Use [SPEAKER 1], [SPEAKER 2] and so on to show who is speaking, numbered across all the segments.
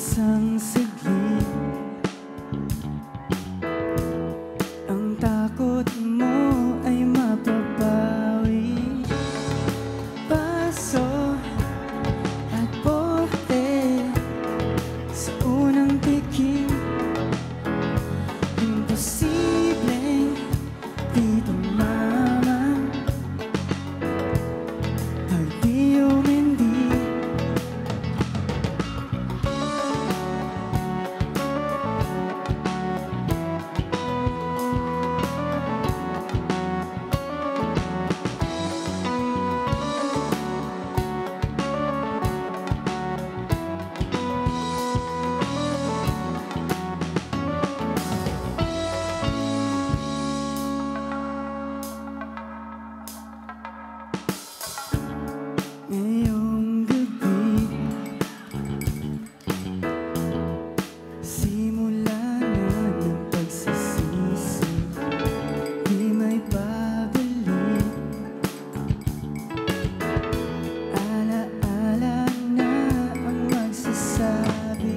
[SPEAKER 1] Isang saglit, ang takot mo ay mapapawi. Paso at bote sa unang tikim, imposibleng di tumama pag di umindi. Ngayong gabi, simula na ng pagsisisi, di may babalik. Alaala na ang magsasabi.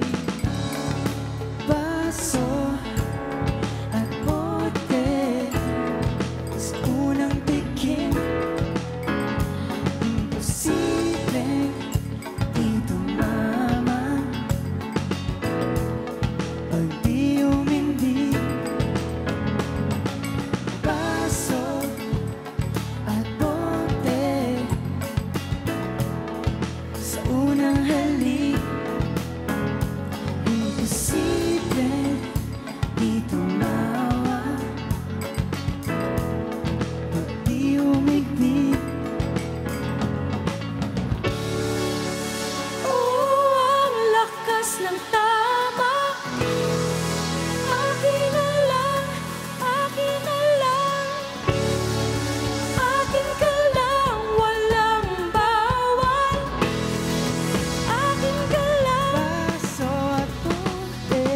[SPEAKER 1] Baso at bote sa unang tikim, imposibleng di tumama pag di umindi. Baso at bote sa unang halik, imposibleng di tumawa pag di umigdi.
[SPEAKER 2] Ang lakas ng tama, akin na lang, akin na lang. Akin ka lang, walang bawal. Akin ka lang.
[SPEAKER 1] Baso at bote,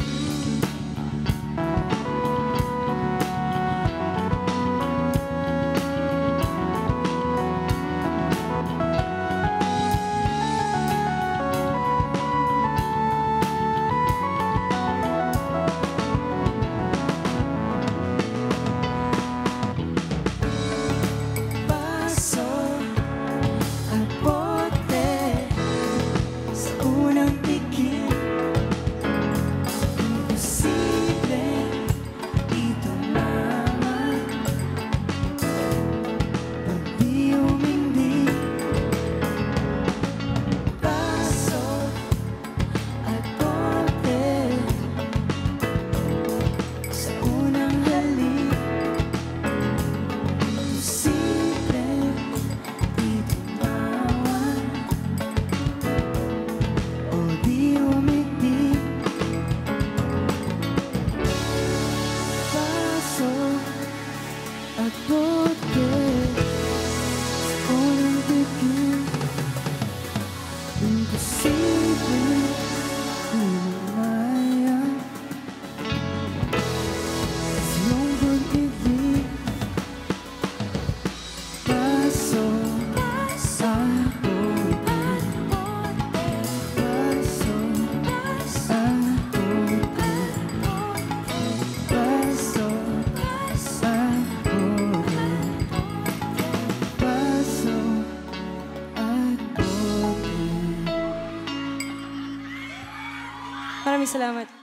[SPEAKER 1] baso at bote sa unang tikim, imposibleng di tumama pag di umindi. Baso at bote sa unang halik, imposibleng di tumawa o di umigdi. Baso at bote sa unang tikim, imposibleng di lumaya sa iyong pag-ibig. Baso at bote, baso at bote, baso at bote, baso at bote.
[SPEAKER 2] Maraming salamat.